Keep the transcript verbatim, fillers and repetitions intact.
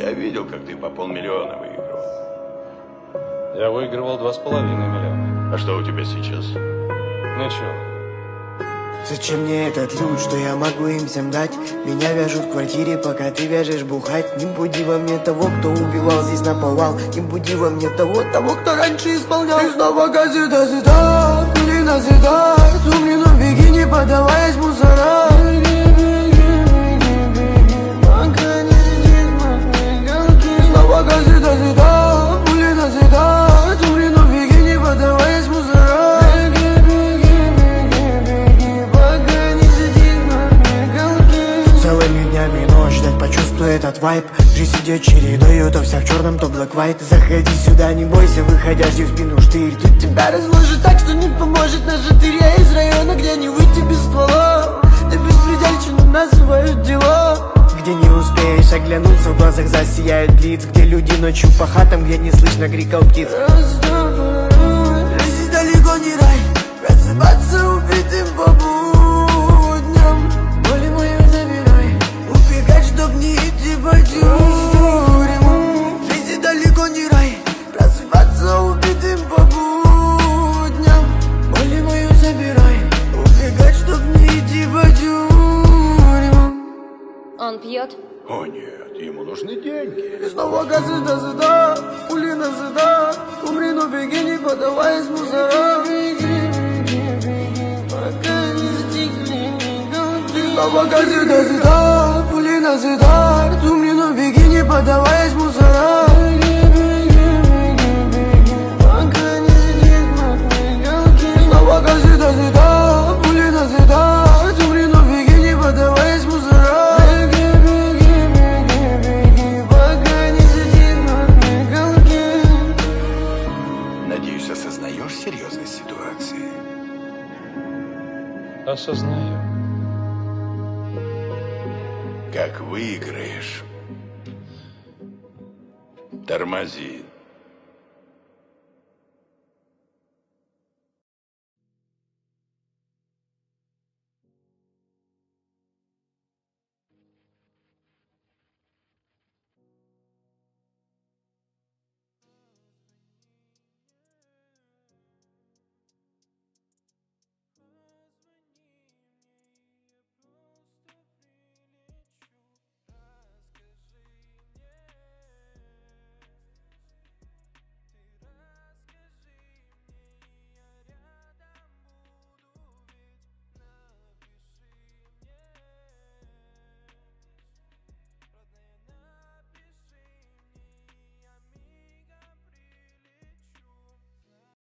Я видел, как ты по полмиллиона выиграл. Я выигрывал два с половиной миллиона. А что у тебя сейчас? Ничего. Зачем мне этот люд, что я могу им всем дать? Меня вяжут в квартире, пока ты вяжешь бухать. Не буди во мне того, кто убивал здесь наповал. Не буди во мне того, того, кто раньше исполнял. И снова газы до зита, пули назидают. Умри, но беги, не подаваясь мусора. Снова газы до зита, пули назидают. Умри, но беги, не подаваясь мусора. Целыми днями ночь ждать, почувствуй этот вайб. Жизнь идет чередою, то вся в черном, то black white. Заходи сюда, не бойся, выходя, жди в спину штырь. Тут тебя разложит так, что не поможет наш штырь. Я из района, где не выйти без ствола. Ты беспредельщину называют дела. Где не успеешь оглянуться, в глазах засияет блиц. Где люди ночью по хатам, где не слышно криков птиц. Жизнь далеко не рай, просыпаться убитым по будням. Боли мою забирай, убегать, чтоб не идти по тюрьмам. Жизнь далеко не рай, просыпаться убитым по будням. Боли мою забирай, убегать, чтоб не идти по тюрьмам. Он пьет? О нет, ему нужны деньги. И снова газы до зида, пули на зида. Умри, но беги, не подаваясь мусора. Пока не стихли мигалки. И снова газы до зида, пули на зида. Умри, но беги, не подаваясь мусора. Пока не стихнут мигалки. И снова газы до зида, пули на зида. Умри, но беги, не подаваясь мусора. Надеюсь, осознаешь серьезность ситуации? Осознаю. Как выиграешь, тормози.